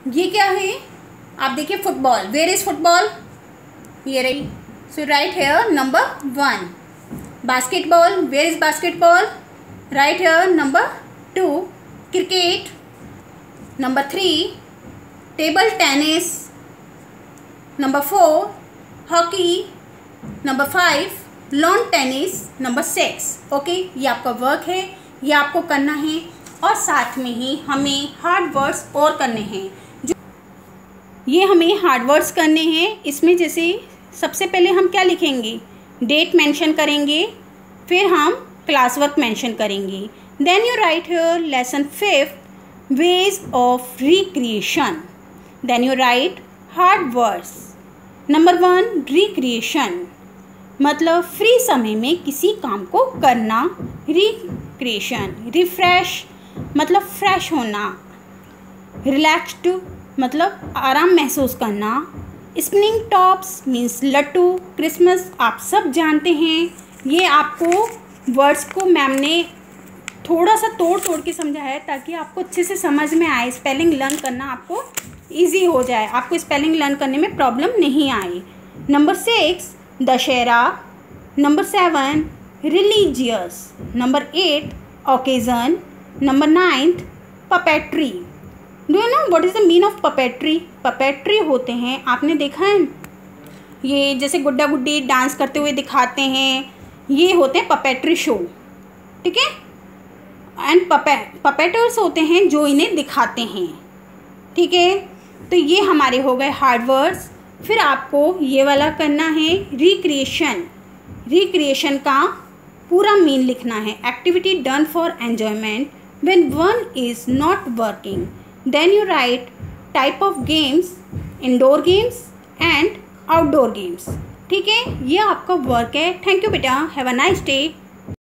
ये क्या है, आप देखिए फुटबॉल, वेयर इज फुटबॉल, ये रही, so right here number 1. Basketball, where is basketball, right here number 2. Cricket number 3. Table tennis number 4. Hockey number 5. Lawn tennis number 6. Okay, ये आपका वर्क है, ये आपको करना है और साथ में ही हमें हार्ड वर्ड्स और करने हैं. जो ये हमें हार्ड वर्ड्स करने हैं, इसमें जैसे सबसे पहले हम क्या लिखेंगे, डेट मेंशन करेंगे, फिर हम क्लास वर्क मेंशन करेंगे. Then you write here lesson 5 ways of recreation. Then you write hard words. Number 1 recreation मतलब फ्री समय में किसी काम को करना. रिक्रिएशन. रिफ्रेश मतलब फ्रेश होना. रिलैक्स्ड मतलब आराम महसूस करना. स्पिनिंग टॉप्स मीन्स लट्टू. क्रिसमस आप सब जानते हैं. ये आपको वर्ड्स को मैम ने थोड़ा सा तोड़ के समझा है ताकि आपको अच्छे से समझ में आए. स्पेलिंग लर्न करना आपको इजी हो जाए, आपको स्पेलिंग लर्न करने में प्रॉब्लम नहीं आए. Number 6 Dussehra. Number 7 religious. Number 8 occasion. Number 9 puppetry. Do you know what is the mean of puppetry? Puppetry होते हैं, आपने देखा है ये जैसे गुड्डा गुड्डी डांस करते हुए दिखाते हैं, ये होते हैं पपेट्री शो. ठीक है. एंड पपेटर्स होते हैं जो इन्हें दिखाते हैं. ठीक है. तो ये हमारे हो गए हार्ड वर्ड्स. फिर आपको ये वाला करना है रिक्रिएशन. रिक्रिएशन का पूरा मीन लिखना है. Activity done for enjoyment when one is not working. Then you write type of games, indoor games and outdoor games. ठीक है, ये आपका वर्क है. थैंक यू बेटा, हैव अ नाइस डे.